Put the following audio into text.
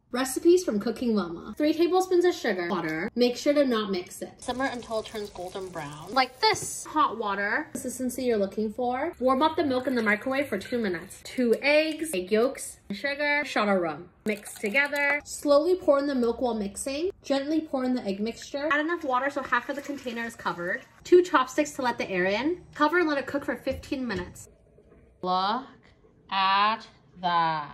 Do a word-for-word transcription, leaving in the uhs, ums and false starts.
Recipes from Cooking Mama. Three tablespoons of sugar, water. Make sure to not mix it. Simmer until it turns golden brown. Like this. Hot water. Consistency you're looking for. Warm up the milk in the microwave for two minutes. Two eggs, egg yolks, sugar, shot of rum. Mix together. Slowly pour in the milk while mixing. Gently pour in the egg mixture. Add enough water so half of the container is covered. Two chopsticks to let the air in. Cover and let it cook for fifteen minutes. Look at that.